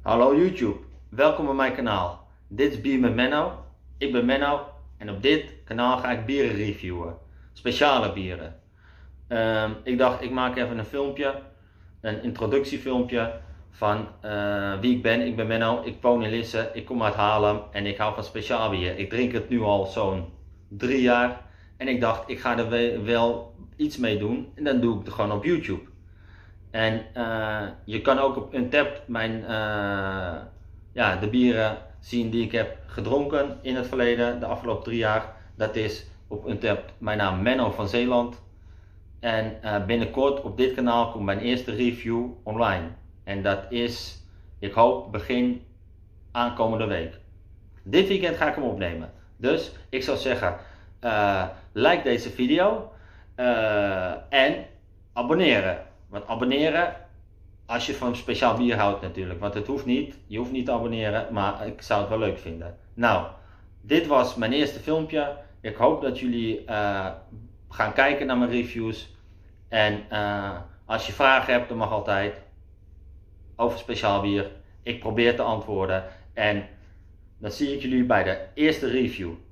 Hallo YouTube, welkom bij mijn kanaal. Dit is Bier met Menno. Ik ben Menno en op dit kanaal ga ik bieren reviewen. Speciale bieren. Ik dacht ik maak even een filmpje, een introductiefilmpje van wie ik ben. Ik ben Menno, ik woon in Lisse, ik kom uit Haarlem en ik hou van speciaal bier. Ik drink het nu al zo'n 3 jaar en ik dacht ik ga er wel iets mee doen en dan doe ik het gewoon op YouTube. En je kan ook op Untappd de bieren zien die ik heb gedronken in het verleden, de afgelopen 3 jaar. Dat is op Untappd mijn naam Menno van Zeeland. En binnenkort op dit kanaal komt mijn eerste review online. En dat is, ik hoop, begin aankomende week. Dit weekend ga ik hem opnemen. Dus ik zou zeggen, like deze video en abonneren. Want abonneren, als je van speciaal bier houdt natuurlijk, want het hoeft niet, je hoeft niet te abonneren, maar ik zou het wel leuk vinden. Nou, dit was mijn eerste filmpje. Ik hoop dat jullie gaan kijken naar mijn reviews. En als je vragen hebt, dan mag altijd over speciaal bier. Ik probeer te antwoorden en dan zie ik jullie bij de eerste review.